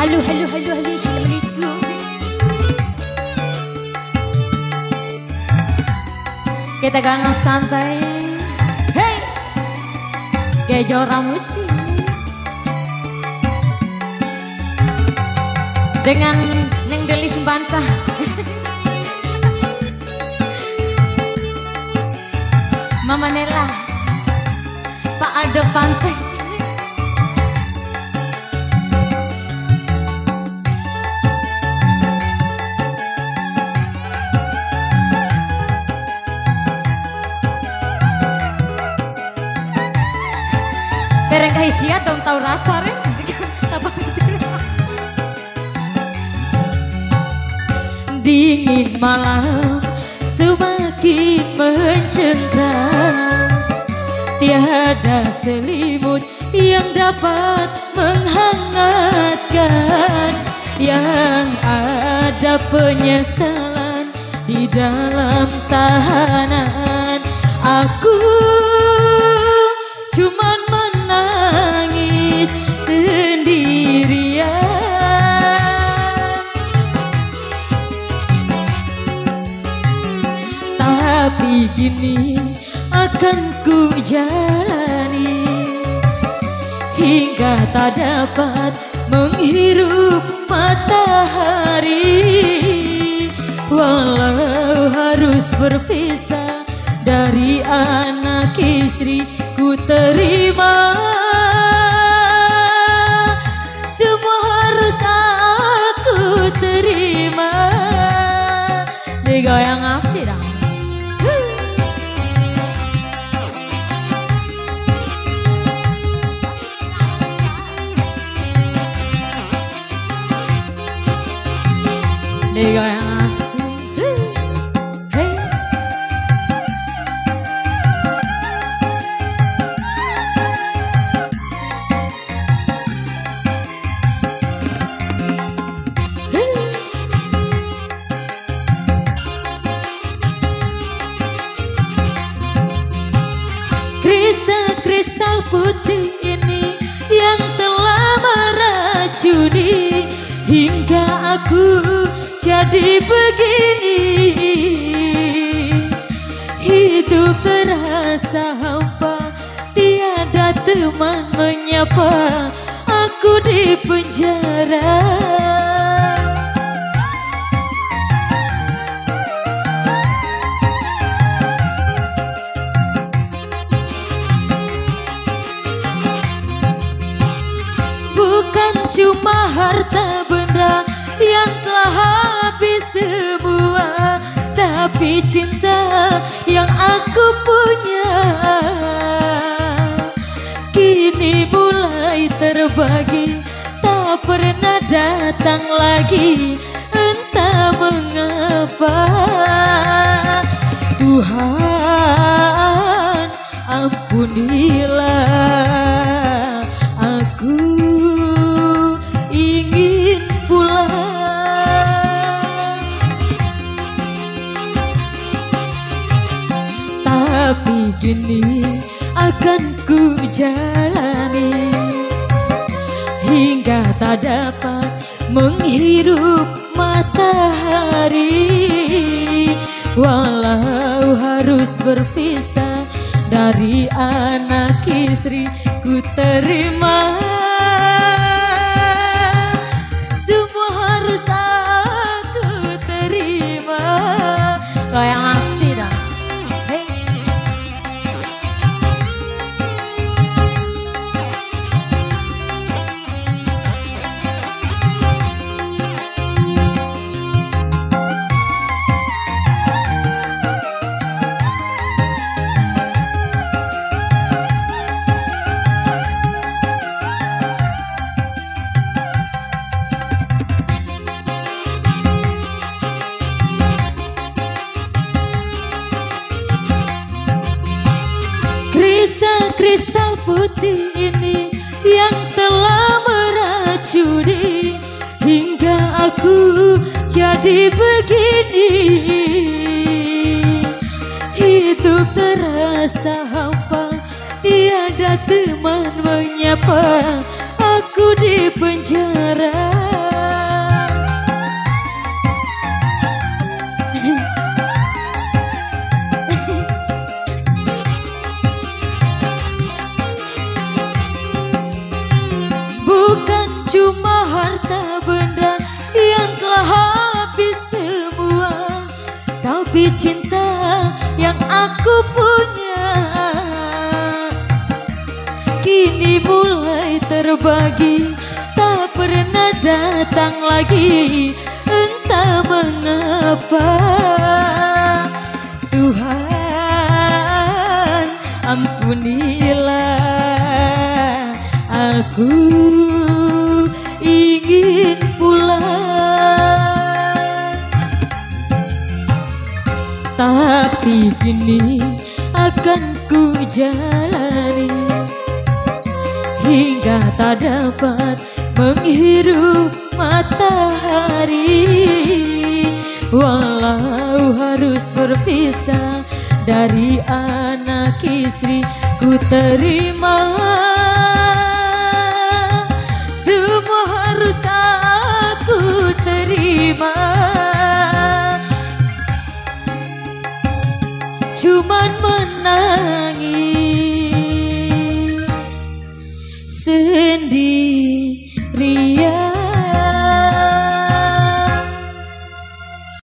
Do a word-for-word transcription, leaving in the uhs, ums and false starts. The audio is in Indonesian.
Halo, halo, halo, halo, assalamualaikum. Kita kangen santai. Hey, kayak jora musik. Dengan Neng Deli Sumbantah. Mama Nela, Pak Aldo Pantai. Bareng kahisia dong tahu rasa Ren. Dingin malam semakin mencengkram, tiada selimut yang dapat menghangatkan. Yang ada penyesalan di dalam tahanan. Aku cuman menangis sendirian. Tapi gini akan ku jalani hingga tak dapat menghirup matahari. Walau harus berpisah dari anak istri, ku terima. Semua harus aku terima. Digoyang ngasih dah. Digoyang ngasih. Hey. Kristal-kristal putih ini yang telah meracuni hingga aku jadi begini. Hidup terasa hampa, tiada teman menyapa. Aku di penjara. Bukan cuma harta benda yang telah habis semua, tapi cinta yang aku punya kini mulai terbagi, tak pernah datang lagi. Entah mengapa. Tuhan ampunilah, aku ingin pulang. Tapi gini akan ku jalani hingga tak dapat menghirup matahari. Walau harus berpisah dari anak istri, ku terima. Semua harus aku terima. Kau yang ngasih dah. Kristal putih ini yang telah meracuni hingga aku jadi begini. Hidup terasa hampa, tiada teman menyapa. Aku ku di penjara. Bukan cuma harta benda yang telah habis semua, tapi cinta yang aku punya kini mulai terbagi, tak pernah datang lagi. Entah mengapa Tuhan, ampunilah aku, ingin pulang. Tapi kini akan ku jalani hingga tak dapat menghirup matahari. Walau harus berpisah dari anak istri, ku terima. Semua harus aku terima. Cuman menangis